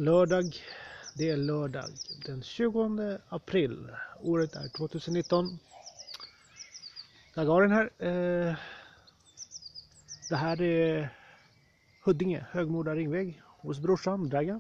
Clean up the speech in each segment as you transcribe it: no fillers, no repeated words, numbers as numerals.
Lördag, det är lördag den 20 april, året är 2019. Gagarin här. Det här är Huddinge, Högmoda Ringväg hos brorsan Dragan.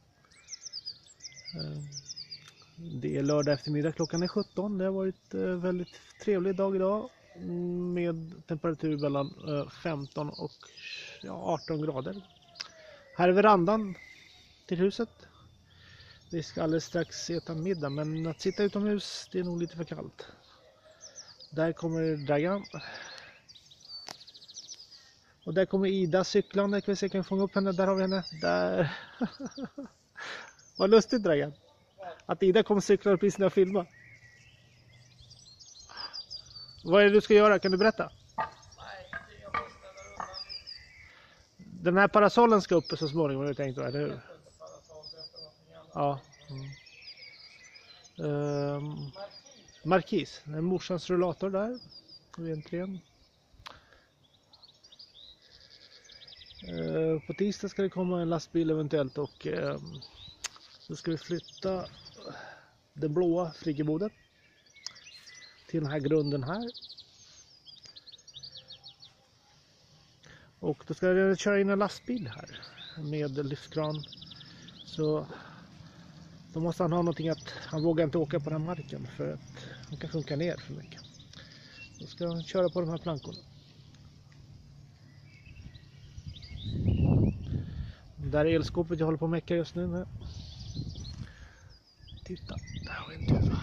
Det är lördag eftermiddag, klockan är 17. Det har varit väldigt trevlig dag idag med temperatur mellan 15 och 18 grader. Här är verandan till huset. Vi ska alldeles strax äta middag, men att sitta utomhus, det är nog lite för kallt. Där kommer Dragan. Och där kommer Ida cyklande. Kan vi se, kan vi fånga upp henne? Där har vi henne. Där. Vad lustigt, Dragan. Att Ida kommer cykla precis när jag filmar. Vad är det du ska göra? Kan du berätta? Den här parasollen ska upp så småningom, har du tänkt då, eller hur? Ja. Markis, det är morsans rullator där. Egentligen. På tisdag ska det komma en lastbil eventuellt, och så ska vi flytta det blåa friggeboden till den här grunden här. Och då ska jag köra in en lastbil här med lyftkran. Så då måste han ha någonting, att han vågar inte åka på den här marken för att han kan sjunka ner för mycket. Då ska han köra på de här plankorna. Där är elskåpet jag håller på att mecka just nu. Titta, där har vi en duva.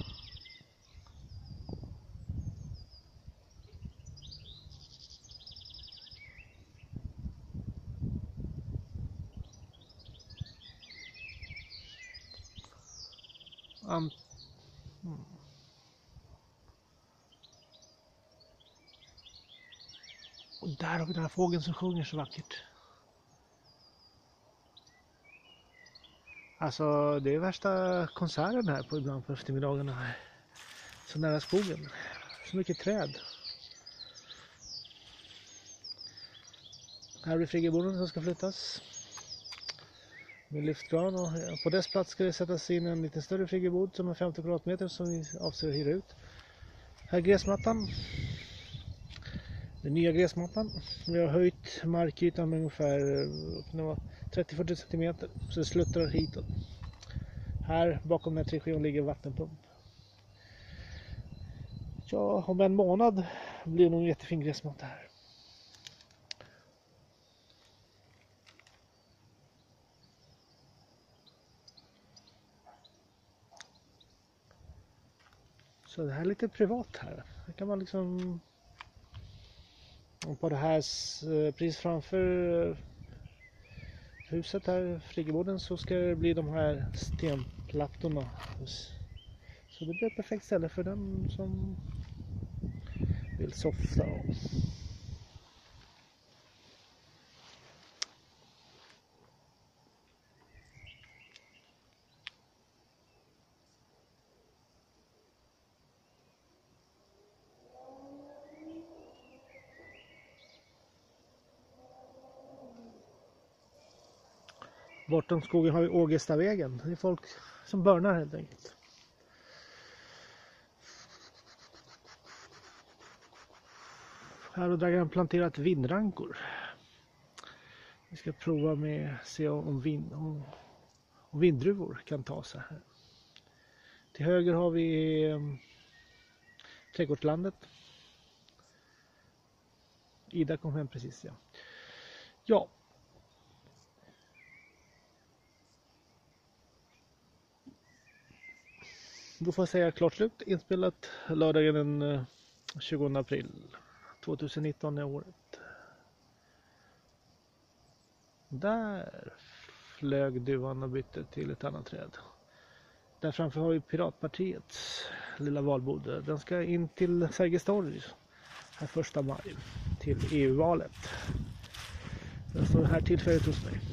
Och där har vi den här fågeln som sjunger så vackert. Alltså det är värsta konserten här på ibland på eftermiddagarna här. Så nära skogen. Så mycket träd. Här är friggeboden som ska flyttas. Med lyftkran, och på dess plats ska det sättas in en lite större friggebod som är 50 kvadratmeter som vi avser att hyra ut. Här är gräsmattan. Den nya gräsmattan. Vi har höjt markytan med ungefär 30-40 cm, så det sluttrar hitåt. Här bakom den här trigeon ligger vattenpump. Ja, om en månad blir det nog en jättefin gräsmatta här. Så det här är lite privat här. Här kan man liksom, och på det här precis framför huset här, friggeboden, så ska det bli de här stenplattorna. Så det blir ett perfekt ställe för den som vill softa. Bortom skogen har vi Ågestavägen. Det är folk som börnar helt enkelt. Här har Dragan planterat vindrankor. Vi ska prova med se om vinddruvor kan ta sig här. Till höger har vi trädgårdslandet. Ida kom hem precis, ja. Ja. Då får jag säga klart slut. Inspelat lördagen den 20 april 2019 är året. Där flög duvan och bytte till ett annat träd. Där framför har vi Piratpartiets lilla valbod. Den ska in till Sergels torg här 1 maj till EU-valet. Den står här tillfälligt hos mig.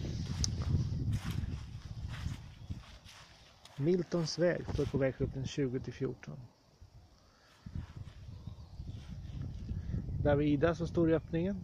Miltons väg står på väg upp den 20-14. Där vid Ida så står i öppningen.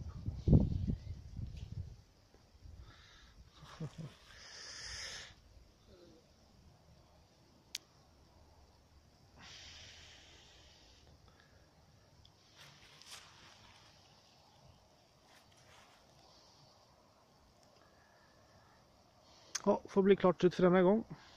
Ja, får bli klart ut för denna gång.